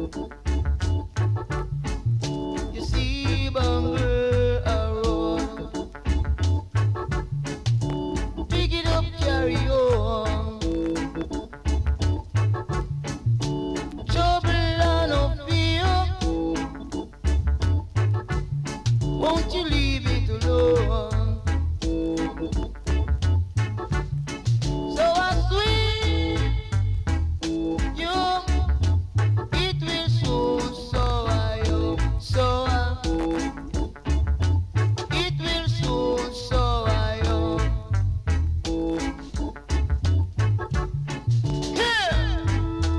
You see, bungle a road, pick it up, carry on. Trouble and no fear, won't you leave it alone? So I sweet you, it will soon, it will soon, yeah.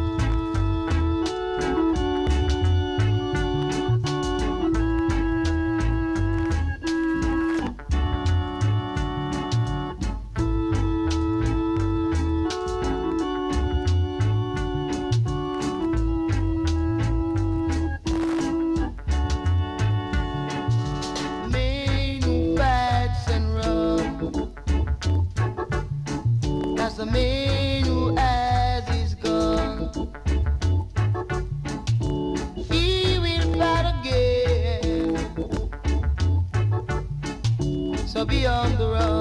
Man who fights and runs, that's the man who has his gun. He will fight again, so be on the run.